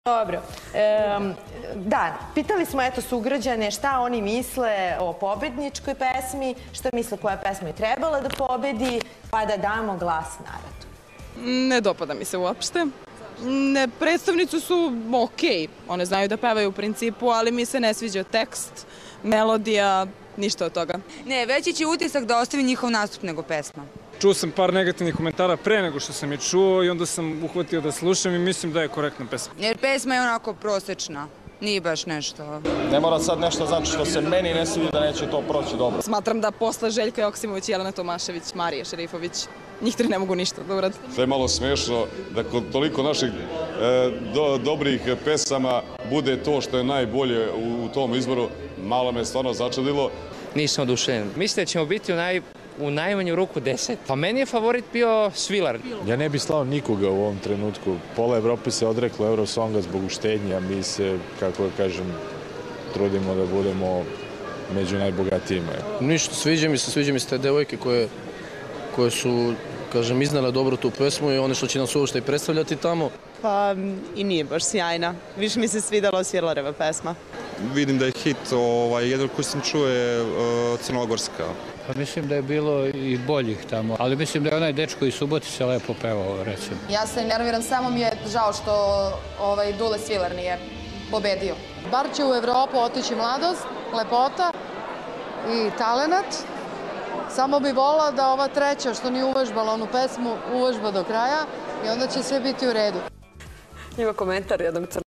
Dobro. Da, pitali smo sugrađane šta oni misle o pobedničkoj pesmi, šta misle koja pesma je trebala da pobedi, pa da damo glas narodu. Ne dopada mi se uopšte. Predstavnice su okej, one znaju da pevaju u principu, ali mi se ne sviđa tekst, melodija, ništa od toga. Ne, veći će utisak da ostavi njihov nastup nego pesma. Čuo sam par negativnih komentara pre nego što sam je čuo i onda sam uhvatio da slušam i mislim da je korektna pesma. Jer pesma je onako prosečna, nije baš nešto. Ne mora sad nešto znači što se meni ne svidi da neće to proći dobro. Smatram da posle Željka Joksimović, Jelena Tomašević, Marije Šerifović, njih tri ne mogu ništa da urade. To je malo smešno da kod toliko naših dobrih pesama bude to što je najbolje u tom izboru. Malo me stvarno začudilo. Nisam oduševljen. Mislim da ćemo biti u najmanju ruku 10. Pa meni je favorit bio Svilar. Ja ne bih slao nikoga u ovom trenutku. Pola Evrope se odreklo Eurosonga zbog uštednje, a mi se, kako da kažem, trudimo da budemo među najbogatijima. Ništa, sviđa mi se te devojke koje su, kažem, iznale dobro tu pesmu i one što će nas uopšte i predstavljati tamo. Pa i nije baš sjajna. Više mi se svidela Svilareva pesma. Vidim da je hit, jedno koji sam čuo je crnogorska. Pa mislim da je bilo i boljih tamo, ali mislim da je onaj dečko iz Subotice lepo pevao, recimo. Ja se nerviram, samo mi je žao što Dule Svilar nije pobedio. Bar će u Evropu otići mladost, lepota i talenat. Samo bi volila da ova treća što nije uvežbala onu pesmu uvežba do kraja i onda će sve biti u redu. Ima komentar jednog